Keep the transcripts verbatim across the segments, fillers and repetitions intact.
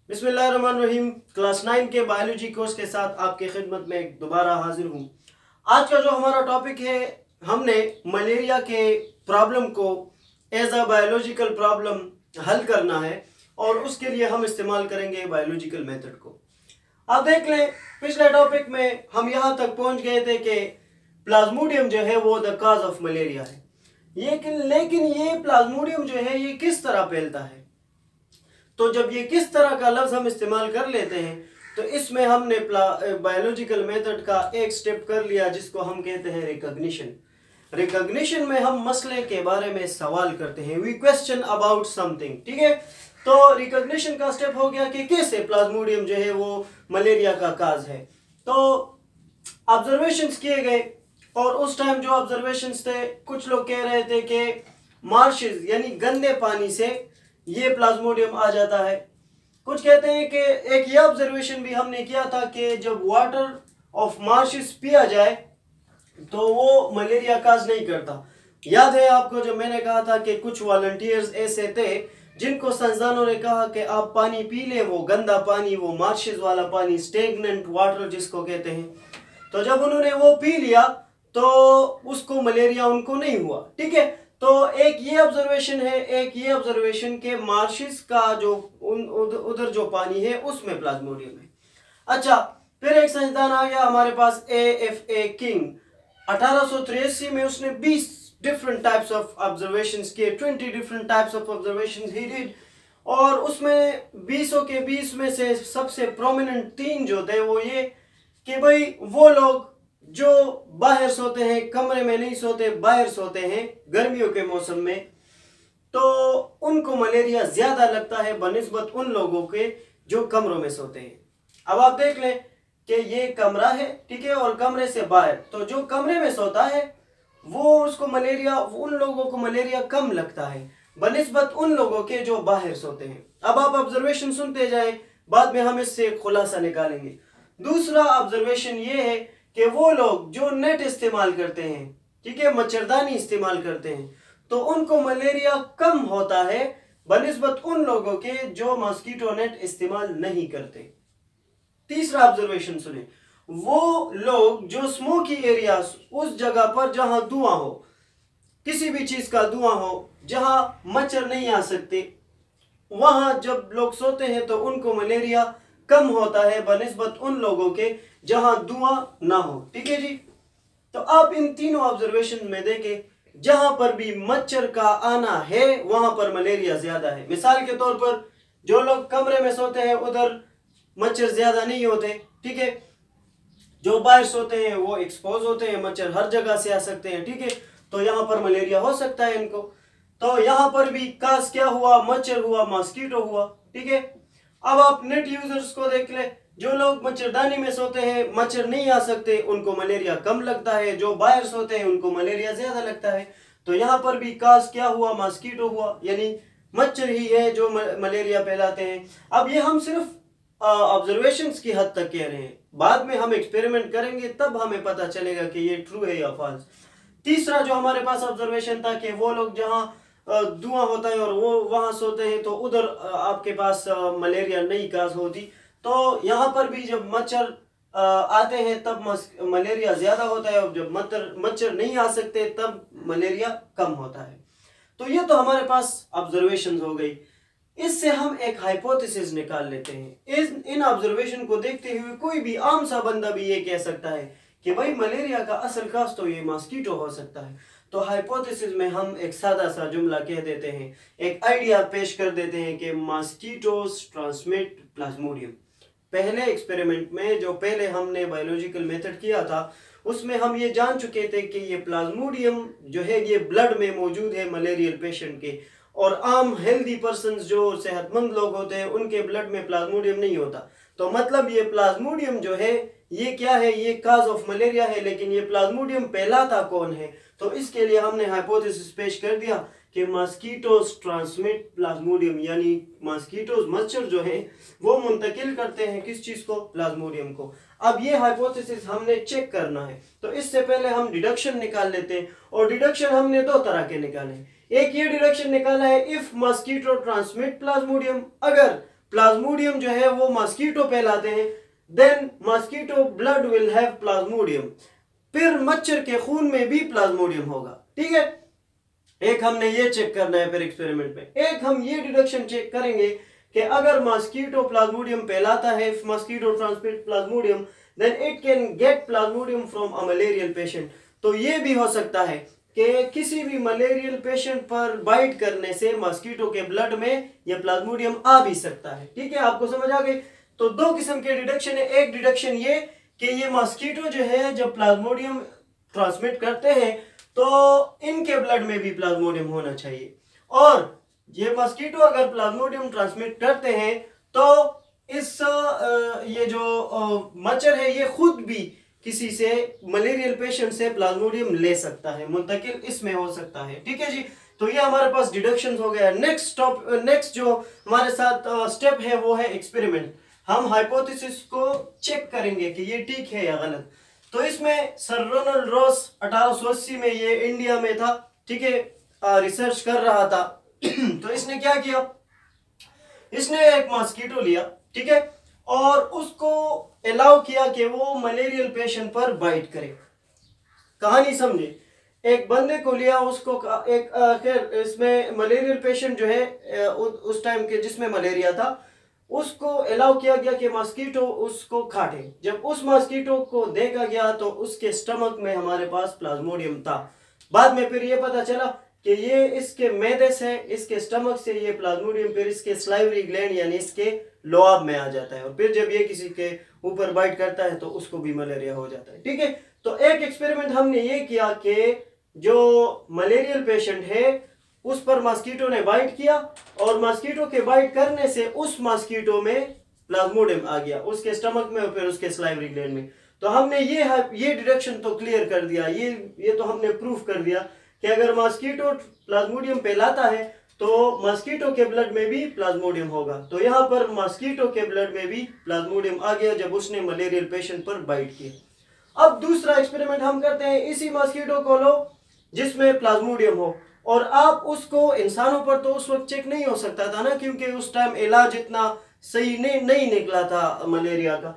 बिस्मिल्लाहिर्रहमानिर्रहीम। Class nine के biology course के साथ आपके खिदमत में दोबारा हाजिर हूँ। आज का जो हमारा टॉपिक है, हमने मलेरिया के प्रॉब्लम को एज अ बायोलॉजिकल प्रॉब्लम हल करना है और उसके लिए हम इस्तेमाल करेंगे बायोलॉजिकल मेथड को। आप देख लें, पिछले टॉपिक में हम यहाँ तक पहुँच गए थे कि प्लाज्मोडियम जो है वो द काज ऑफ मलेरिया है। लेकिन लेकिन ये प्लाज्मोडियम जो है ये किस तरह फैलता है। तो जब ये किस तरह का लफ्ज हम इस्तेमाल कर लेते हैं तो इसमें हमने बायोलॉजिकल मेथड का एक स्टेप कर लिया जिसको हम कहते हैं रिकॉग्निशन। रिकॉग्निशन में हम मसले के बारे में सवाल करते हैं, वी क्वेश्चन अबाउट समथिंग। ठीक है, तो रिकॉग्निशन का स्टेप हो गया कि कैसे प्लाज्मोडियम जो है वो मलेरिया का काज है। तो ऑब्जर्वेशंस किए गए और उस टाइम जो ऑब्जर्वेशंस थे, कुछ लोग कह रहे थे कि मार्शेस यानी गंदे पानी से ये प्लाज्मोडियम आ जाता है। कुछ कहते हैं कि एक ये ऑब्जर्वेशन भी हमने किया था कि जब वाटर ऑफ मार्शेस पिया जाए तो वो मलेरिया काज नहीं करता। याद है आपको जब मैंने कहा था कि कुछ वॉलंटियर्स ऐसे थे जिनको संस्थानों ने कहा कि आप पानी पी लें, वो गंदा पानी, वो मार्शेस वाला पानी, स्टेगनेंट वाटर जिसको कहते हैं। तो जब उन्होंने वो पी लिया तो उसको मलेरिया उनको नहीं हुआ। ठीक है, तो एक ये ऑब्जर्वेशन है, एक ये ऑब्जर्वेशन के मार्शेस का जो उन उधर जो पानी है उसमें प्लाज्मोडियम है। अच्छा, फिर एक साइंसदान आ गया हमारे पास, ए एफ ए किंग। अठारह सौ तिरासी में उसने बीस डिफरेंट टाइप्स ऑफ ऑब्जर्वेशंस किए, twenty different types of observations ही डिड। और उसमें बीसों के बीस में से सबसे प्रोमिनेंट तीन जो थे वो ये कि भाई वो लोग जो बाहर सोते हैं, कमरे में नहीं सोते, बाहर सोते हैं गर्मियों के मौसम में, तो उनको मलेरिया ज्यादा लगता है बनिस्बत उन लोगों के जो कमरों में सोते हैं। अब आप देख लें कि ये कमरा है, ठीक है, और कमरे से बाहर, तो जो कमरे में सोता है वो उसको मलेरिया, उन लोगों को मलेरिया कम लगता है बनिस्बत उन लोगों के जो बाहर सोते हैं। अब आप ऑब्जर्वेशन सुनते जाएं, बाद में हम इससे खुलासा निकालेंगे। दूसरा ऑब्जर्वेशन ये है कि वो लोग जो नेट इस्तेमाल करते हैं, ठीक है, मच्छरदानी इस्तेमाल करते हैं, तो उनको मलेरिया कम होता है बनिस्बत उन लोगों के जो मॉस्किटो नेट इस्तेमाल नहीं करते। तीसरा ऑब्जर्वेशन सुने, वो लोग जो स्मोकी एरिया, उस जगह पर जहां धुआं हो, किसी भी चीज का धुआं हो, जहां मच्छर नहीं आ सकते, वहां जब लोग सोते हैं तो उनको मलेरिया कम होता है बनिस्बत उन लोगों के जहां धुआं ना हो। ठीक है जी, तो आप इन तीनों ऑब्जर्वेशन में देखें, जहां पर भी मच्छर का आना है वहां पर मलेरिया ज्यादा है। मिसाल के तौर पर जो लोग कमरे में सोते हैं उधर मच्छर ज्यादा नहीं होते, ठीक है, जो बाहर सोते हैं वो एक्सपोज होते हैं, मच्छर हर जगह से आ सकते हैं, ठीक है, तो यहाँ पर मलेरिया हो सकता है इनको। तो यहाँ पर भी काज क्या हुआ, मच्छर हुआ, मॉस्किटो हुआ। ठीक है, अब आप नेट यूजर्स को देख ले, जो लोग मच्छरदानी में सोते हैं मच्छर नहीं आ सकते, उनको मलेरिया कम लगता है, जो बाहर सोते हैं उनको मलेरिया ज्यादा लगता है। तो यहाँ पर भी काज क्या हुआ, मॉस्किटो हुआ, यानी मच्छर ही है जो मलेरिया फैलाते हैं। अब ये हम सिर्फ ऑब्जर्वेशंस की हद तक कह रहे हैं, बाद में हम एक्सपेरिमेंट करेंगे तब हमें पता चलेगा कि ये ट्रू है या फॉल्स। तीसरा जो हमारे पास ऑब्जर्वेशन था कि वो लोग जहाँ धुआं होता है और वो वहां सोते हैं तो उधर आपके पास मलेरिया नहीं काज होती। तो यहाँ पर भी जब मच्छर आते हैं तब मलेरिया ज्यादा होता है और जब मच्छर मच्छर नहीं आ सकते तब मलेरिया कम होता है। तो ये तो हमारे पास ऑब्जर्वेशंस हो गई। इससे हम एक हाइपोथेसिस निकाल लेते हैं। इस इन ऑब्जर्वेशन को देखते हुए कोई भी आम सा बंदा भी ये कह सकता है कि भाई मलेरिया का असल काज तो ये मॉस्किटो हो सकता है। तो हाइपोथेसिस में हम एक सादा सा जुमला कह देते हैं, एक आइडिया पेश कर देते हैं कि मॉस्किटोस ट्रांसमिट प्लाज्मोडियम। पहले एक्सपेरिमेंट में जो पहले हमने बायोलॉजिकल मेथड किया था उसमें हम ये जान चुके थे कि ये प्लाज्मोडियम जो है ये ब्लड में मौजूद है मलेरियल पेशेंट के, और आम हेल्दी पर्सन्स जो सेहतमंद लोग होते हैं उनके ब्लड में प्लाज्मोडियम नहीं होता। तो मतलब ये प्लाज्मोडियम जो है ये क्या है, ये काज ऑफ मलेरिया है। लेकिन ये प्लाज्मोडियम फैलाता कौन है, तो इसके लिए हमने हाइपोथेसिस पेश कर दिया कि मॉस्किटोस ट्रांसमिट प्लाज्मोडियम, यानी मॉस्किटोस मच्छर जो है वो मुंतकिल करते हैं किस चीज को, प्लाज्मोडियम को। अब ये हाइपोथेसिस हमने चेक करना है, तो इससे पहले हम डिडक्शन निकाल लेते हैं। और डिडक्शन हमने दो तरह के निकाले। एक ये डिडक्शन निकाला है, इफ मॉस्किटो ट्रांसमिट प्लाज्मोडियम, अगर प्लाज्मोडियम जो है वो मस्कीटो फैलाते हैं, then mosquito blood will have plasmodium, फिर मच्छर के खून में भी प्लाज्मोडियम होगा। ठीक है, एक हमने ये चेक करना है फिर एक्सपेरिमेंट में। एक हम ये डिडक्शन चेक करेंगे कि अगर मस्कीटो प्लाज्मोडियम फैलाता है, if mosquito transmit plasmodium then it can get plasmodium from a malarial patient. तो ये भी हो सकता है कि किसी भी मलेरियल पेशेंट पर बाइट करने से मस्कीटो के ब्लड में ये प्लाज्मोडियम आ भी सकता है। ठीक है, आपको समझ आ गई। तो दो किस्म के डिडक्शन है। एक डिडक्शन ये कि ये मस्कीटो जो है जब प्लाज्मोडियम ट्रांसमिट करते हैं तो इनके ब्लड में भी प्लाज्मोडियम होना चाहिए, और ये मस्कीटो अगर प्लाज्मोडियम ट्रांसमिट करते हैं तो इस ये जो मच्छर है ये खुद भी किसी से मलेरियल पेशेंट से प्लाज्मोडियम ले सकता है, मुंतकिल इसमें हो सकता है। ठीक है जी, तो ये हमारे पास डिडक्शन हो गया। नेक्स्ट स्टॉप नेक्स्ट जो हमारे साथ स्टेप है वो है एक्सपेरिमेंट। हम हाइपोथेसिस को चेक करेंगे कि ये ठीक है या गलत। तो इसमें सर रोनाल्ड रॉस अठारह सौ अस्सी में ये इंडिया में था, ठीक है, रिसर्च कर रहा था। तो इसने क्या किया, इसने एक मस्कीटो लिया, ठीक है, और उसको अलाउ किया कि वो मलेरियल पेशेंट पर बाइट करे। कहानी समझे, एक बंदे को लिया, उसको एक खैर इसमें मलेरियल पेशेंट जो है उस टाइम के जिसमें मलेरिया था उसको अलाउ किया गया कि मस्कीटो उसको काटे। जब उस मस्कीटो को देखा गया तो उसके स्टमक में हमारे पास प्लाज्मोडियम था। बाद में फिर ये पता चला कि ये इसके मैदे से, इसके स्टमक से ये प्लाज्मोडियम फिर इसके स्लाइवरी ग्लैंड यानी इसके लोआब में आ जाता है, और फिर जब ये किसी के ऊपर बाइट करता है तो उसको भी मलेरिया हो जाता है। ठीक है, तो एक एक्सपेरिमेंट हमने ये किया कि जो मलेरियल पेशेंट है उस पर मस्कीटो ने बाइट किया, और मस्कीटो के बाइट करने से उस मस्कीटो में प्लाज्मोडियम आ गया, उसके स्टमक में और फिर उसके स्लाइवरी ग्लैंड में। तो हमने ये ये डिडक्शन तो क्लियर कर दिया, ये ये तो हमने प्रूफ कर दिया कि अगर मस्कीटो प्लाज्मोडियम फैलाता है तो मस्कीटो के ब्लड में भी प्लाज्मोडियम होगा। तो यहाँ पर मस्कीटो के ब्लड में भी प्लाज्मोडियम आ गया जब उसने मलेरियल पेशेंट पर बाइट किया। अब दूसरा एक्सपेरिमेंट हम करते हैं, इसी मस्कीटो को लो जिसमें प्लाज्मोडियम हो, और आप उसको इंसानों पर तो उस वक्त चेक नहीं हो सकता था ना, क्योंकि उस टाइम इलाज इतना सही नहीं नहीं निकला था मलेरिया का।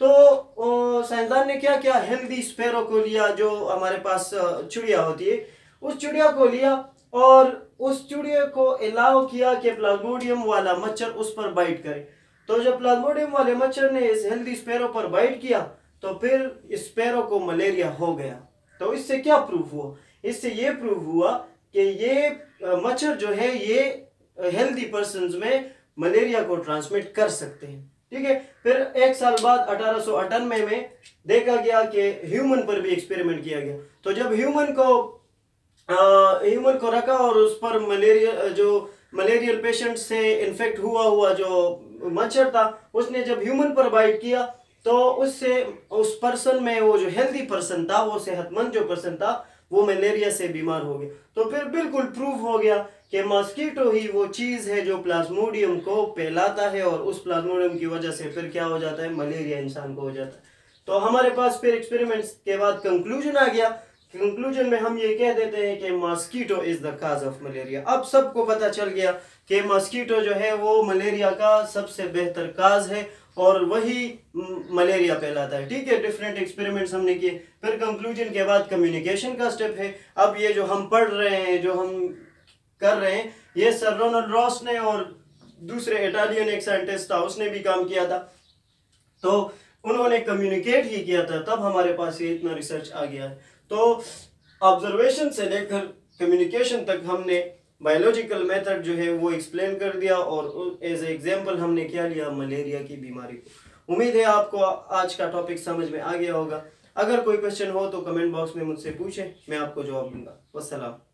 तो साइंसदान ने क्या किया, हेल्दी स्पैरो को लिया, जो हमारे पास चिड़िया होती है, उस चिड़िया को लिया और उस चिड़िया को अलाउ किया कि प्लाज्मोडियम वाला मच्छर उस पर बाइट करे। तो जब प्लाज्मोडियम वाले मच्छर ने इस हेल्दी स्पैरो पर बाइट किया तो फिर स्पैरो को मलेरिया हो गया। तो इससे क्या प्रूफ हुआ, इससे ये प्रूफ हुआ कि ये मच्छर जो है ये हेल्दी पर्सन्स में मलेरिया को ट्रांसमिट कर सकते हैं। ठीक है, फिर एक साल बाद अठारह सौ अट्ठानवे में देखा गया कि ह्यूमन पर भी एक्सपेरिमेंट किया गया। तो जब ह्यूमन को ह्यूमन को रखा और उस पर मलेरिया जो मलेरियल पेशेंट से इन्फेक्ट हुआ हुआ जो मच्छर था, उसने जब ह्यूमन पर बाइट किया तो उससे उस पर्सन में, वो जो हेल्दी पर्सन था, वो सेहतमंद जो पर्सन था, वो मलेरिया से बीमार हो गया। तो फिर बिल्कुल प्रूफ हो गया कि मस्कीटो ही वो चीज़ है जो प्लाज्मोडियम को फैलाता है, और उस प्लाज्मोडियम की वजह से फिर क्या हो जाता है, मलेरिया इंसान को हो जाता है। तो हमारे पास फिर एक्सपेरिमेंट्स के बाद कंक्लूजन आ गया। कंक्लूजन में हम ये कह देते हैं कि mosquito is the cause of malaria. अब सबको पता चल गया कि मस्कीटो जो है वो मलेरिया का सबसे बेहतर काज है और वही मलेरिया फैलाता है। ठीक है, डिफरेंट एक्सपेरिमेंट्स हमने किए। फिर कंक्लूजन के बाद कम्युनिकेशन का स्टेप है। अब ये जो हम पढ़ रहे हैं, जो हम कर रहे हैं, ये सर रोनाल्ड रॉस ने और दूसरे इटालियन एक साइंटिस्ट था, उसने भी काम किया था। तो उन्होंने कम्युनिकेट ही किया था, तब हमारे पास ये इतना रिसर्च आ गया है। तो ऑब्जर्वेशन से लेकर कम्युनिकेशन तक हमने बायोलॉजिकल मेथड जो है वो एक्सप्लेन कर दिया, और एज ए एग्जांपल हमने क्या लिया, मलेरिया की बीमारी को। उम्मीद है आपको आज का टॉपिक समझ में आ गया होगा। अगर कोई क्वेश्चन हो तो कमेंट बॉक्स में मुझसे पूछें, मैं आपको जवाब दूंगा। वस्सलाम।